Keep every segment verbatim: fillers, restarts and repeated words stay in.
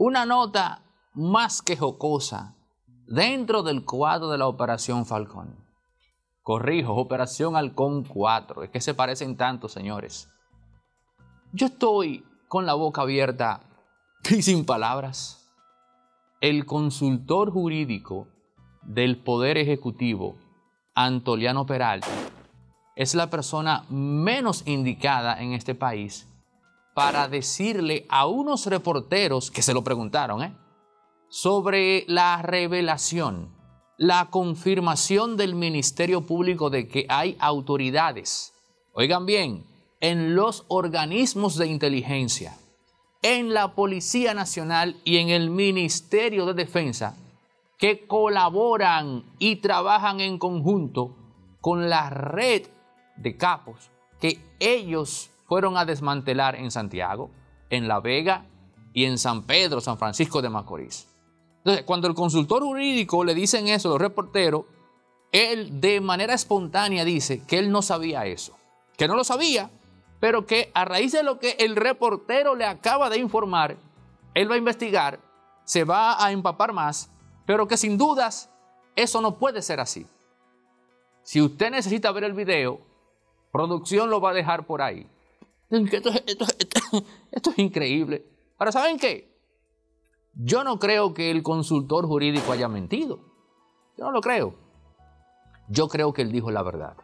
una nota más que jocosa dentro del cuadro de la Operación Falcón. Corrijo, Operación Halcón cuatro. Es que se parecen tanto, señores. Yo estoy con la boca abierta y sin palabras. El consultor jurídico del Poder Ejecutivo, Antoliano Peralta, es la persona menos indicada en este país para decirle a unos reporteros que se lo preguntaron, ¿eh? sobre la revelación, la confirmación del Ministerio Público de que hay autoridades, oigan bien, en los organismos de inteligencia, en la Policía Nacional y en el Ministerio de Defensa, que colaboran y trabajan en conjunto con la red de capos que ellos fueron a desmantelar en Santiago, en La Vega y en San Pedro, San Francisco de Macorís. Entonces, cuando el consultor jurídico le dicen eso a los reporteros, él de manera espontánea dice que él no sabía eso, que no lo sabía, pero que a raíz de lo que el reportero le acaba de informar, él va a investigar, se va a empapar más, pero que sin dudas eso no puede ser así. Si usted necesita ver el video, producción lo va a dejar por ahí. Esto, esto, esto, esto es increíble. Ahora, ¿saben qué? Yo no creo que el consultor jurídico haya mentido. Yo no lo creo. Yo creo que él dijo la verdad.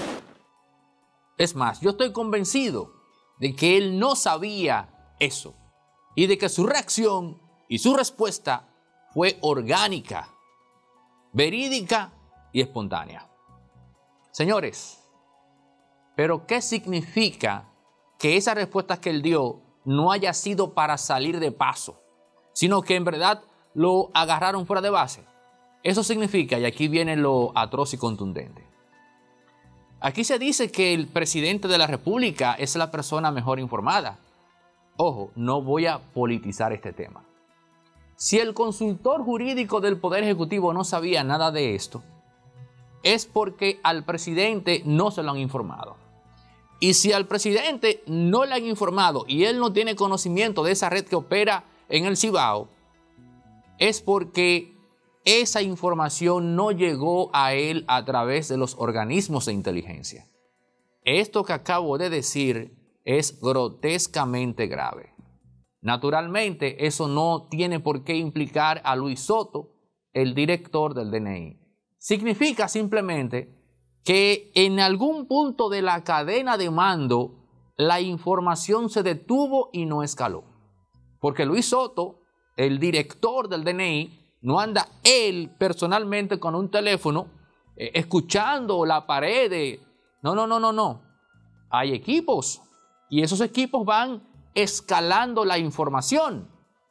Es más, yo estoy convencido de que él no sabía eso y de que su reacción y su respuesta fue orgánica, verídica y espontánea. Señores, ¿pero qué significa que esa respuesta que él dio no haya sido para salir de paso, sino que en verdad lo agarraron fuera de base? Eso significa, y aquí viene lo atroz y contundente, aquí se dice que el presidente de la República es la persona mejor informada. Ojo, no voy a politizar este tema. Si el consultor jurídico del Poder Ejecutivo no sabía nada de esto, es porque al presidente no se lo han informado. Y si al presidente no le han informado y él no tiene conocimiento de esa red que opera en el Cibao, es porque esa información no llegó a él a través de los organismos de inteligencia. Esto que acabo de decir es grotescamente grave. Naturalmente, eso no tiene por qué implicar a Luis Soto, el director del D N I. Significa simplemente que en algún punto de la cadena de mando la información se detuvo y no escaló. Porque Luis Soto, el director del D N I, no anda él personalmente con un teléfono eh, escuchando la pared. De... No, no, no, no, no. Hay equipos y esos equipos van escalando la información.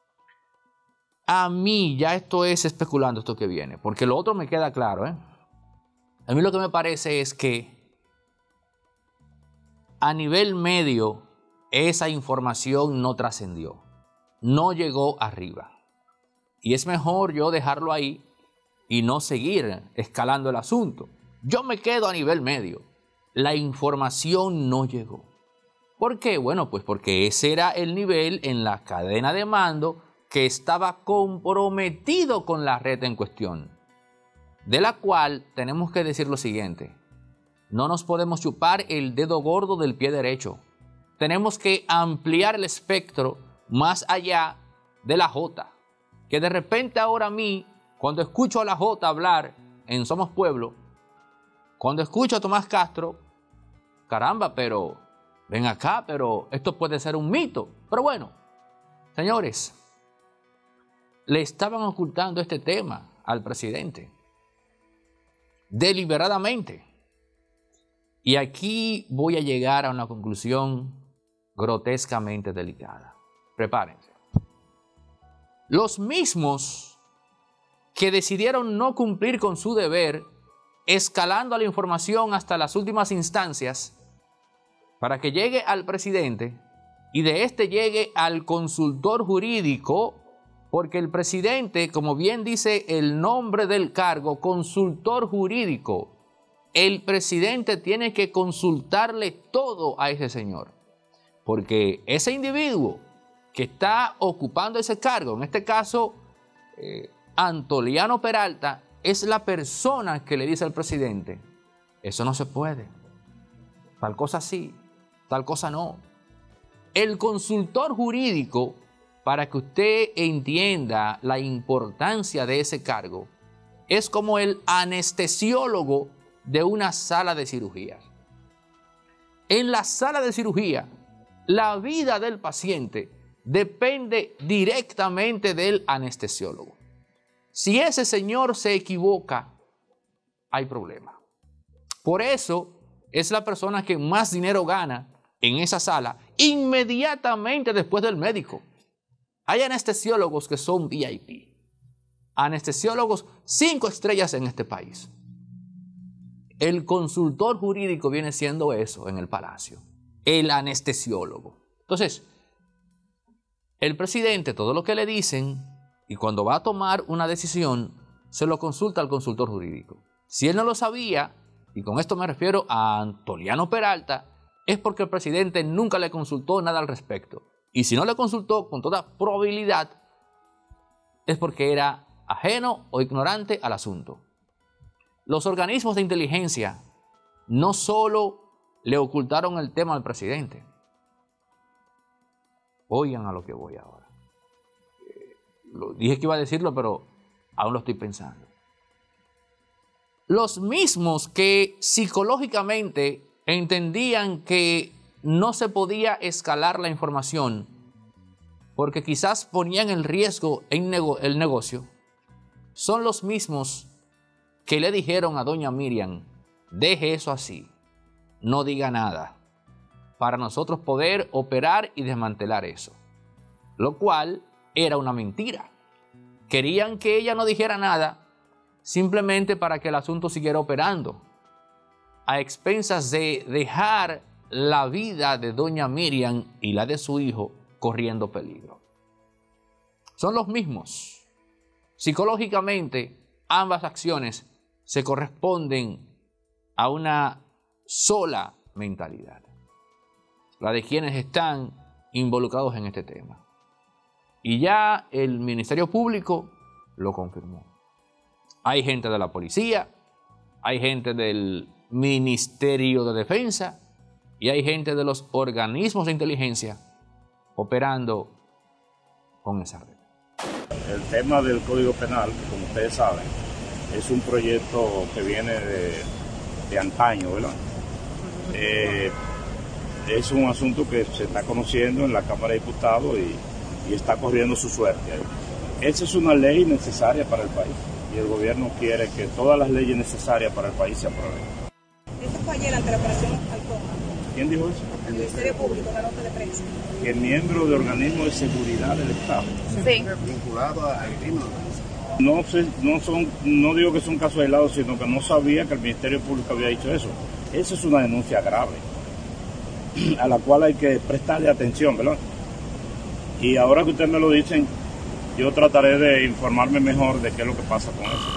A mí ya esto es especulando esto que viene, porque lo otro me queda claro, ¿eh? A mí lo que me parece es que a nivel medio esa información no trascendió, no llegó arriba. Y es mejor yo dejarlo ahí y no seguir escalando el asunto. Yo me quedo a nivel medio. La información no llegó. ¿Por qué? Bueno, pues porque ese era el nivel en la cadena de mando que estaba comprometido con la red en cuestión. De la cual tenemos que decir lo siguiente. No nos podemos chupar el dedo gordo del pie derecho. Tenemos que ampliar el espectro más allá de la Jota. Que de repente ahora a mí, cuando escucho a la Jota hablar en Somos Pueblo, cuando escucho a Tomás Castro, caramba, pero ven acá, pero esto puede ser un mito. Pero bueno, señores, le estaban ocultando este tema al presidente, deliberadamente. Y aquí voy a llegar a una conclusión grotescamente delicada. Prepárense. Los mismos que decidieron no cumplir con su deber, escalando la información hasta las últimas instancias, para que llegue al presidente y de este llegue al consultor jurídico, porque el presidente, como bien dice el nombre del cargo, consultor jurídico, el presidente tiene que consultarle todo a ese señor, porque ese individuo que está ocupando ese cargo, en este caso, eh, Antoliano Peralta, es la persona que le dice al presidente, eso no se puede, tal cosa sí, tal cosa no. El consultor jurídico, para que usted entienda la importancia de ese cargo, es como el anestesiólogo de una sala de cirugía. En la sala de cirugía, la vida del paciente depende directamente del anestesiólogo. Si ese señor se equivoca, hay problema. Por eso es la persona que más dinero gana en esa sala inmediatamente después del médico. Hay anestesiólogos que son V I P. Anestesiólogos cinco estrellas en este país. El consultor jurídico viene siendo eso en el palacio. El anestesiólogo. Entonces, el presidente, todo lo que le dicen, y cuando va a tomar una decisión, se lo consulta al consultor jurídico. Si él no lo sabía, y con esto me refiero a Antoliano Peralta, es porque el presidente nunca le consultó nada al respecto. Y si no le consultó, con toda probabilidad, es porque era ajeno o ignorante al asunto. Los organismos de inteligencia no solo le ocultaron el tema al presidente. Oigan a lo que voy ahora. Eh, lo, dije que iba a decirlo, pero aún lo estoy pensando. Los mismos que psicológicamente entendían que no se podía escalar la información porque quizás ponían en riesgo el, nego el negocio, son los mismos que le dijeron a doña Miriam, deje eso así, no diga nada, para nosotros poder operar y desmantelar eso. Lo cual era una mentira. Querían que ella no dijera nada simplemente para que el asunto siguiera operando, a expensas de dejar la vida de doña Miriam y la de su hijo corriendo peligro. Son los mismos. Psicológicamente, ambas acciones se corresponden a una sola mentalidad, la de quienes están involucrados en este tema. Y ya el Ministerio Público lo confirmó. Hay gente de la policía, hay gente del Ministerio de Defensa y hay gente de los organismos de inteligencia operando con esa red. El tema del Código Penal, como ustedes saben, es un proyecto que viene de, de antaño, ¿verdad? Eh, es un asunto que se está conociendo en la Cámara de Diputados y, y está corriendo su suerte ahí. Esa es una ley necesaria para el país y el gobierno quiere que todas las leyes necesarias para el país se aprueben. Eso fue ayer ante la operación Halcón. ¿Quién dijo eso? El Ministerio Público, una nota de prensa. Que miembro de organismos de seguridad del Estado. Sí. Vinculado al crimen. No sé, no son, no digo que son casos aislados, sino que no sabía que el Ministerio Público había dicho eso. Esa es una denuncia grave, a la cual hay que prestarle atención, ¿verdad? Y ahora que ustedes me lo dicen, yo trataré de informarme mejor de qué es lo que pasa con eso.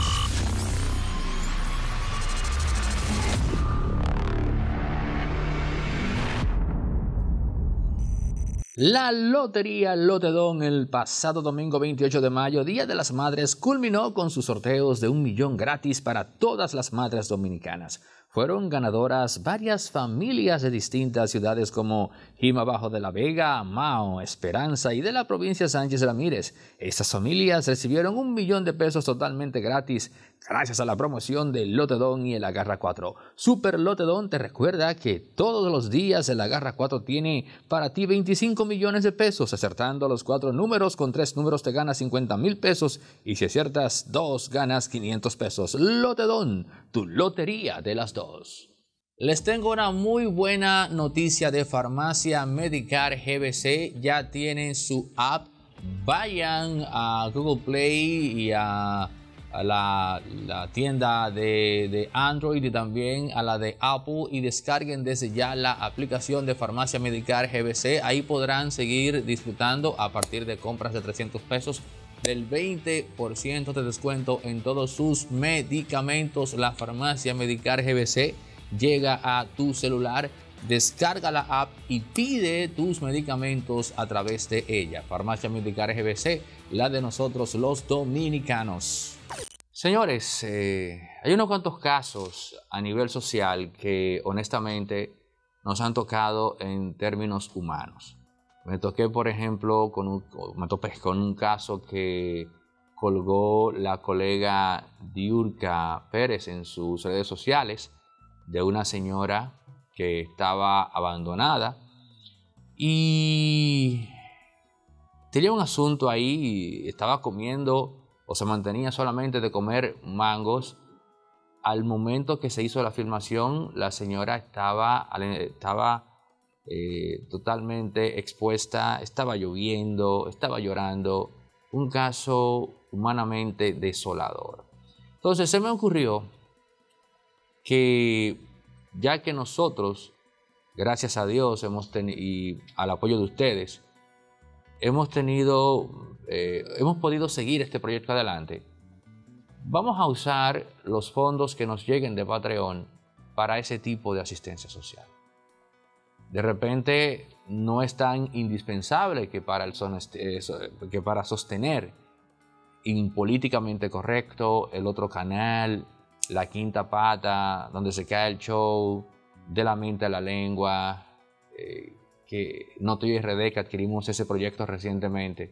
La Lotería Lotedón el pasado domingo veintiocho de mayo, Día de las Madres, culminó con sus sorteos de un millón gratis para todas las madres dominicanas. Fueron ganadoras varias familias de distintas ciudades como Jima Bajo de la Vega, Mao, Esperanza y de la provincia Sánchez Ramírez. Estas familias recibieron un millón de pesos totalmente gratis gracias a la promoción de Lotedón y el Agarra cuatro. Super Lotedón te recuerda que todos los días el Agarra cuatro tiene para ti veinticinco millones de pesos. Acertando los cuatro números, con tres números te ganas cincuenta mil pesos y si aciertas dos ganas quinientos pesos. Lotedón, tu lotería de las dos. Les tengo una muy buena noticia de Farmacia Medicare G B C. Ya tienen su app. Vayan a Google Play y a, a la, la tienda de, de Android y también a la de Apple y descarguen desde ya la aplicación de Farmacia Medicare G B C. Ahí podrán seguir disfrutando a partir de compras de trescientos pesos del veinte por ciento de descuento en todos sus medicamentos. La Farmacia Medicare G B C llega a tu celular descarga la app y pide tus medicamentos a través de ella. Farmacia Militar G B C, la de nosotros los dominicanos. Señores, eh, hay unos cuantos casos a nivel social que honestamente nos han tocado en términos humanos. Me toqué, por ejemplo, con un, me topé con un caso que colgó la colega Diurka Pérez en sus redes sociales de una señora que estaba abandonada y tenía un asunto ahí, estaba comiendo o se mantenía solamente de comer mangos. Al momento que se hizo la filmación, la señora estaba, estaba eh, totalmente expuesta, estaba lloviendo, estaba llorando, un caso humanamente desolador. Entonces se me ocurrió que ya que nosotros, gracias a Dios hemos y al apoyo de ustedes, hemos tenido, eh, hemos podido seguir este proyecto adelante, vamos a usar los fondos que nos lleguen de Patreon para ese tipo de asistencia social. De repente no es tan indispensable que para, el son, que para sostener Impolíticamente Correcto, El Otro Canal, La Quinta Pata, Donde Se Cae el Show, De la Mente a la Lengua, eh, que Noto y R D, que adquirimos ese proyecto recientemente.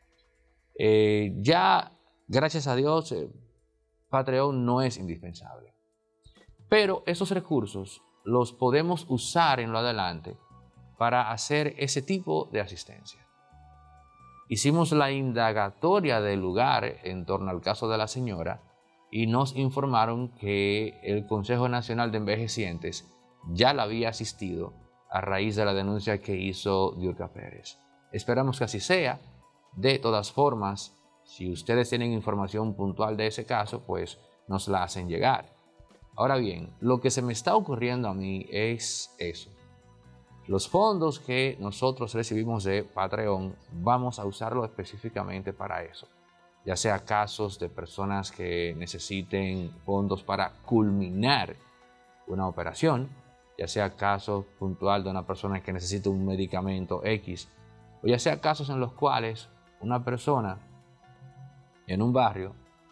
Eh, ya, gracias a Dios, eh, Patreon no es indispensable. Pero esos recursos los podemos usar en lo adelante para hacer ese tipo de asistencia. Hicimos la indagatoria del lugar en torno al caso de la señora y nos informaron que el Consejo Nacional de Envejecientes ya la había asistido a raíz de la denuncia que hizo Diurka Pérez. Esperamos que así sea. De todas formas, si ustedes tienen información puntual de ese caso, pues nos la hacen llegar. Ahora bien, lo que se me está ocurriendo a mí es eso. Los fondos que nosotros recibimos de Patreon, vamos a usarlo específicamente para eso. Ya sea casos de personas que necesiten fondos para culminar una operación, ya sea casos puntual de una persona que necesita un medicamento X, o ya sea casos en los cuales una persona en un barrio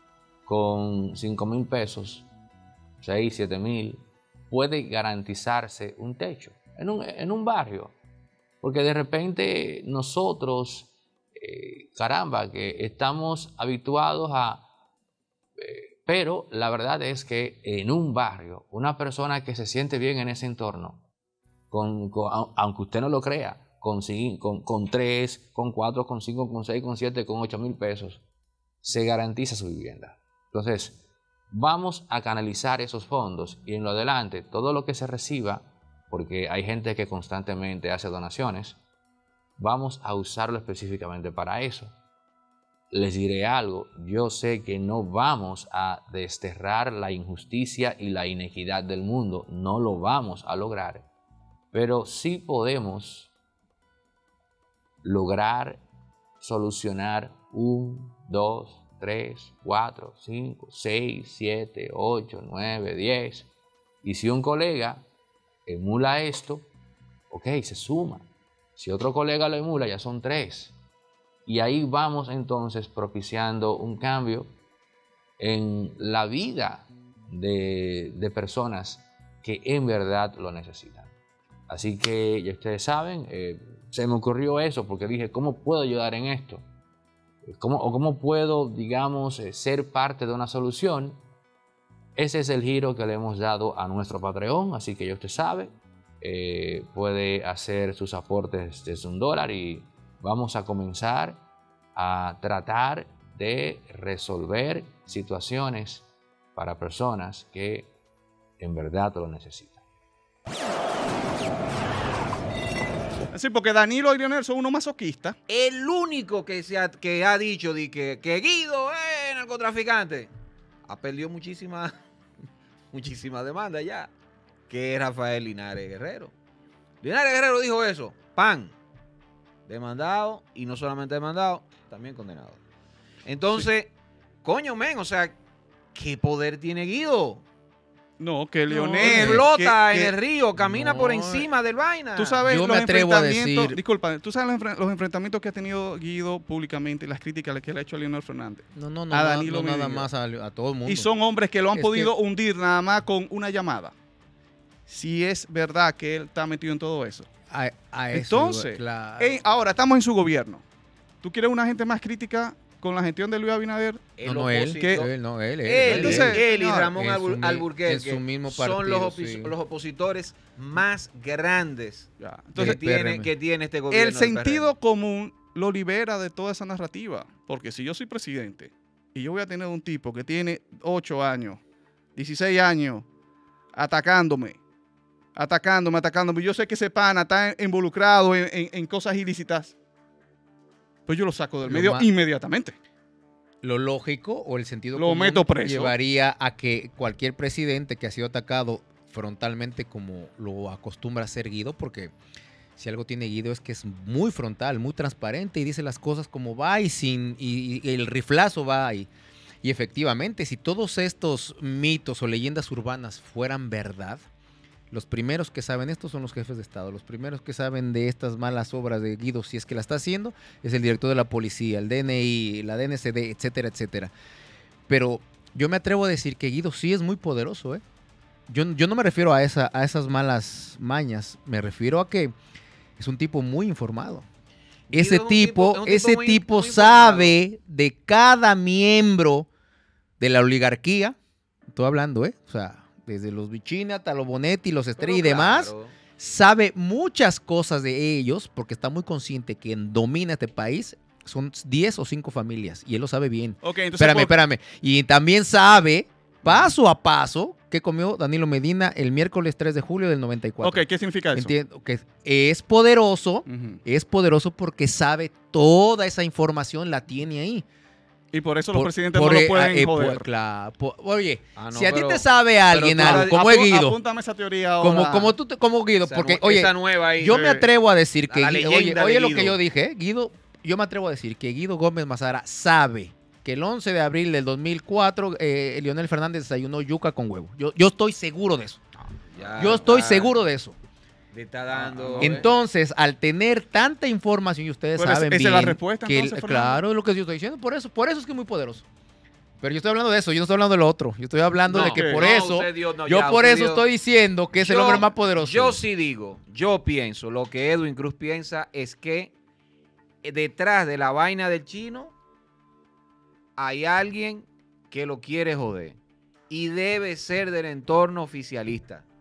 con cinco mil pesos, seis, siete mil, puede garantizarse un techo en un, en un barrio. Porque de repente nosotros, eh, caramba, que estamos habituados a... Eh, pero la verdad es que en un barrio, una persona que se siente bien en ese entorno, con, con, aunque usted no lo crea, con, con, con tres, con cuatro, con cinco, con seis, con siete, con ocho mil pesos, se garantiza su vivienda. Entonces, vamos a canalizar esos fondos y en lo adelante, todo lo que se reciba, porque hay gente que constantemente hace donaciones, vamos a usarlo específicamente para eso. Les diré algo, yo sé que no vamos a desterrar la injusticia y la inequidad del mundo, no lo vamos a lograr, pero sí podemos lograr solucionar un, dos, tres, cuatro, cinco, seis, siete, ocho, nueve, diez. Y si un colega emula esto, ok, se suma. Si otro colega lo emula, ya son tres. Y ahí vamos entonces propiciando un cambio en la vida de, de personas que en verdad lo necesitan. Así que ya ustedes saben, eh, se me ocurrió eso porque dije, ¿cómo puedo ayudar en esto? ¿Cómo, o cómo puedo, digamos, eh, ser parte de una solución? Ese es el giro que le hemos dado a nuestro Patreon, así que ya usted sabe, eh, puede hacer sus aportes desde un dólar y vamos a comenzar a tratar de resolver situaciones para personas que en verdad lo necesitan. Sí, porque Danilo y Lionel son unos masoquistas. El único que, se ha, que ha dicho de que, que Guido es narcotraficante ha perdido muchísima, muchísima demanda ya, que es Rafael Linares Guerrero. Linares Guerrero dijo eso, pan, demandado, y no solamente demandado, también condenado. Entonces, sí. Coño, men, o sea, ¿qué poder tiene Guido? No, que No, Leonel... flota que- en que- el río, camina No, por encima del vaina. Tú sabes Yo los me atrevo a enfrentamientos... decir- Disculpa, tú sabes los, enfren- los enfrentamientos que ha tenido Guido públicamente y las críticas que le ha hecho a Leonel Fernández. No, no, no, a no, Danilo no nada Medina. más a, a todo el mundo. Y son hombres que lo han Es podido que- hundir nada más con una llamada. Si es verdad que él está metido en todo eso. A, a eso, Entonces, claro. eh, ahora estamos en su gobierno. ¿Tú quieres una gente más crítica con la gestión de Luis Abinader? no, no él, que- él, no él, él, Él, Entonces, él y señor, Ramón en su Albur- mi- Alburquerque en su mismo son los, partido, opi- sí. los opositores más grandes Ya. que, Entonces, tiene, P R M. que tiene este gobierno. el del P R M. sentido común lo libera de toda esa narrativa. Porque si yo soy presidente y yo voy a tener un tipo que tiene ocho años, dieciséis años, atacándome, atacándome, atacándome, y yo sé que ese pana está involucrado en, en- en cosas ilícitas, pues yo lo saco del Lo medio ma- inmediatamente. Lo lógico o el sentido Lo común meto preso. llevaría a que cualquier presidente que ha sido atacado frontalmente como lo acostumbra a ser Guido, porque si algo tiene Guido es que es muy frontal, muy transparente y dice las cosas como va y sin y, y el riflazo va ahí. Y efectivamente, si todos estos mitos o leyendas urbanas fueran verdad, los primeros que saben esto son los jefes de Estado. Los primeros que saben de estas malas obras de Guido, si es que la está haciendo, es el director de la policía, el D N I, la D N C D, etcétera, etcétera. Pero yo me atrevo a decir que Guido sí es muy poderoso, ¿eh? Yo, yo no me refiero a, esa, a esas malas mañas, me refiero a que es un tipo muy informado. Guido Ese es un tipo, tipo- es un tipo ese muy- tipo muy informado. sabe de cada miembro de la oligarquía. Estoy hablando, ¿eh? O sea, desde los Vicini hasta los Bonetti, los Estrella y Pero demás. claro, Sabe muchas cosas de ellos porque está muy consciente que quien domina este país son diez o cinco familias y él lo sabe bien. Ok, entonces, Espérame, por- espérame. Y también sabe paso a paso qué comió Danilo Medina el miércoles tres de julio del noventa y cuatro. ok, ¿qué significa eso? Entiendo que es poderoso, Ujú. es poderoso porque sabe toda esa información, la tiene ahí. Y por eso los Por- presidentes por, no eh, lo pueden eh, por- joder. claro, por- oye, Ah, no, si a ti pero- te sabe alguien tú algo, ahora- como es Apu- Guido, Apúntame esa teoría ahora. como, como tú, te- como Guido, esa porque, nue- oye, esa nueva ahí. yo me Sí. atrevo a decir que, La Gui- leyenda oye, de oye lo que Guido. yo dije, ¿eh? Guido, yo me atrevo a decir que Guido Gómez Mazara sabe que el once de abril del dos mil cuatro, eh, Leonel Fernández desayunó yuca con huevo. Yo, yo estoy seguro de eso. Ya Yo estoy está- seguro de eso. Le está dando. Entonces, al tener tanta información y ustedes Pero esa- saben esa es bien la respuesta, que el- entonces, Fernando. claro, es lo que yo estoy diciendo, por eso, por eso es que es muy poderoso. Pero yo estoy hablando de eso, yo no estoy hablando de lo otro. Yo estoy hablando No, de que ok. por no, eso, usted dio- no, yo ya, por usted eso dio- estoy diciendo que es el Yo- hombre más poderoso. Yo sí digo, yo pienso, lo que Edwin Cruz piensa es que detrás de la vaina del chino hay alguien que lo quiere joder y debe ser del entorno oficialista.